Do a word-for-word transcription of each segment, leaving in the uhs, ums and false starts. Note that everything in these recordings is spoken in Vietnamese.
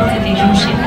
自己入选。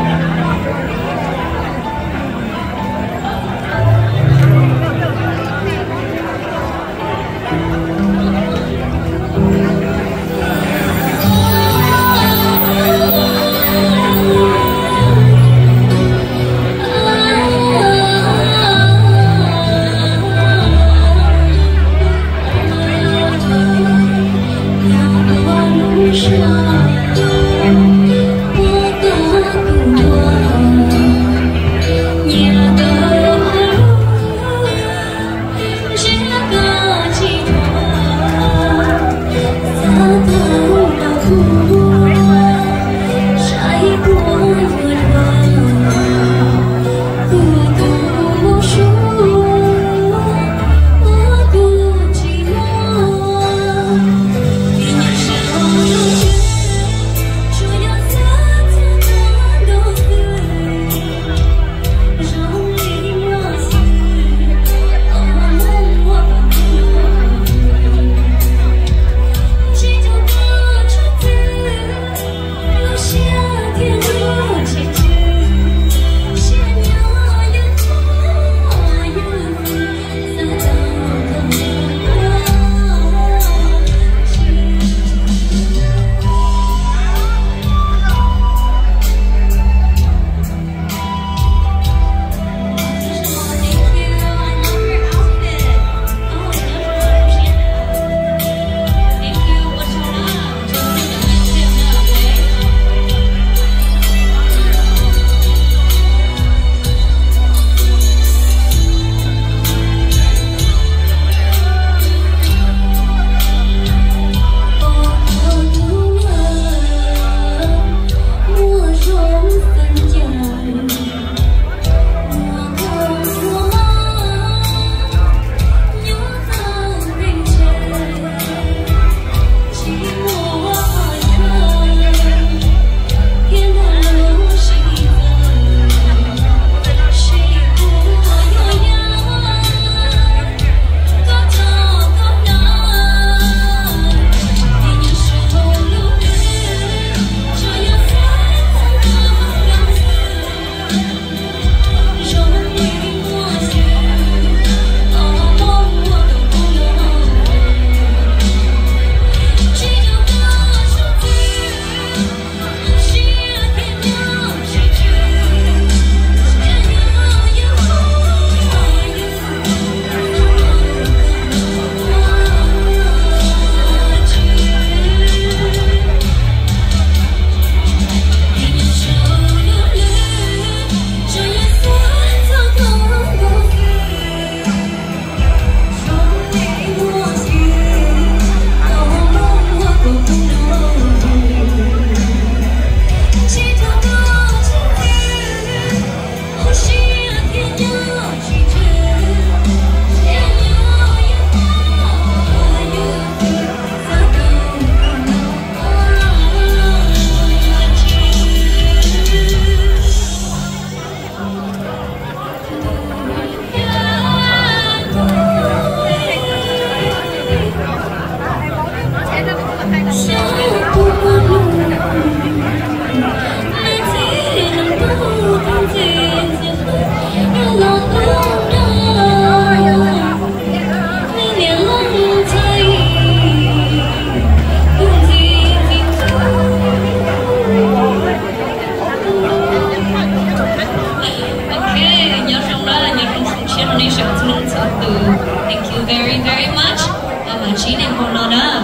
Thank you very very much. Và chị nên còn nó đó.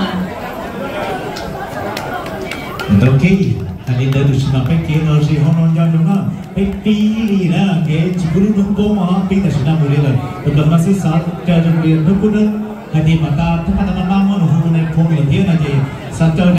Ok, anh đi đến được xin phép kia rồi thì hôm nay chúng ta phải đi là cái chỉ có lúc đúng cô mà đi là xin làm được rồi. Tụi mình sẽ sát cho chúng mình đúng cô đó. Hay thì mà ta tất cả các bạn mà nó hôm nay không được thế là gì sát cho